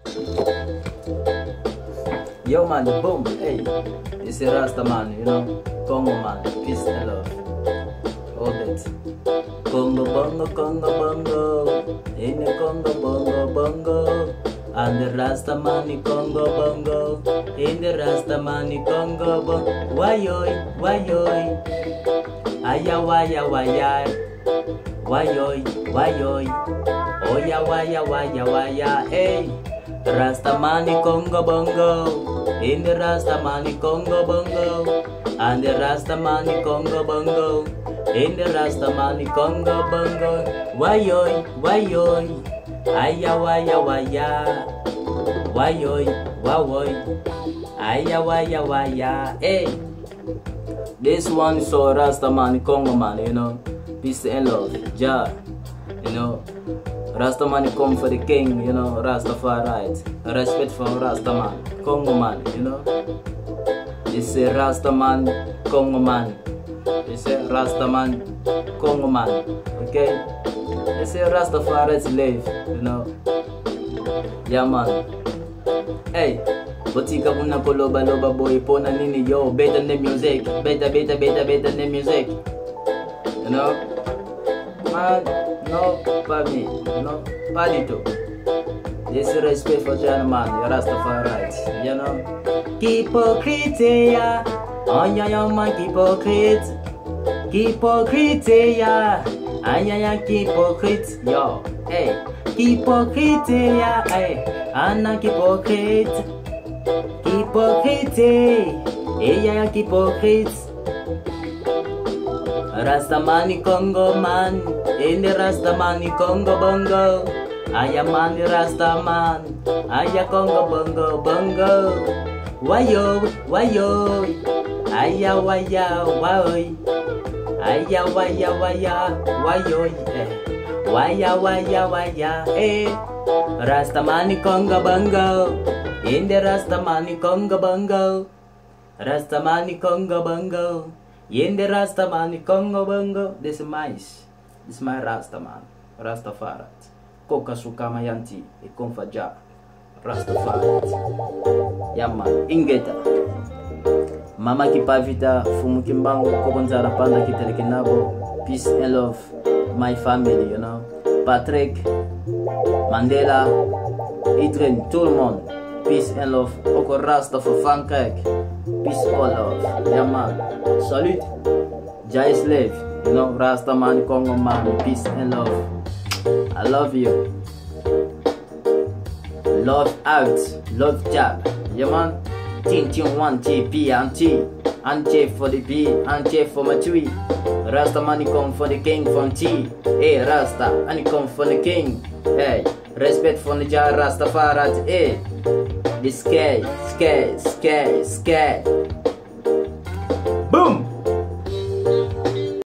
Yo man, boom, hey, it's a Rasta man, you know, Congo man, peace and love, all that. Congo bongo, in the Congo bongo, and the Rasta man, Congo bongo, in the Rasta man, Congo bongo, why-yoy, aya waya, why-yoy, oya waya, hey. Rastamani Congo bongo, in the Rastamani Congo bongo, and the Rastamani Congo bongo, in the Rastamani Congo bongo. Why-yoy, aya waya, why-yoy, aya waya, hey. This one is so Rastamani Congo man, you know, peace and love, Jah, you know. Rastaman come for the king, you know, Rastafari. Respect for Rastaman, Congo man, you know. This is Rastaman, Congo man. This is Rastaman, Congo man. Okay? This is Rastafari's live, you know. Yeah man. Hey, botika kuna loba boy pona nini yo, better than music, better than music. You know? Man, no, pas me, no, pas du tout. Disrespect for gentleman, you Rastafari, you know. Hypocrite, yeah. Oh yeah, man, hypocrite, yeah. Hypocrite, yo, hey. Hypocrite, yeah, hey. Anna hypocrite, yeah, hypocrite. Rastamani Congo man, in the Rastamani Congo bongo. I am man the Rastaman, I am Congo bongo. Why-yo, aya waya, aya waya, eh. Rastamani Congo bongo, in the Rastamani Congo bongo. Rastamani Congo bongo. In the Rastamani Congo bongo, this is my Rastaman, Rastafari. Koka sukama yanti, ikonfaja, Rastafari. Yaman, ingeta. Mama kipavita, fumu kimbango, kokonzara panda kitelekinabo. Peace and love, my family, you know. Patrick, Mandela, Idrin, tout le monde. Peace and love, oko Rasta for Frankrijk. Peace all love, Yaman. Salut, Jai Slave, you know, Rastaman, Congo man, peace and love. I love you. Love out, love jab. Yeah man. Ting 1 T P and T. And J for the P, and J for my tree. Rastaman come for the king from T. Hey Rasta, and come for the king. Hey, respect for the Jah Rastafari. Hey, the sky. Boom!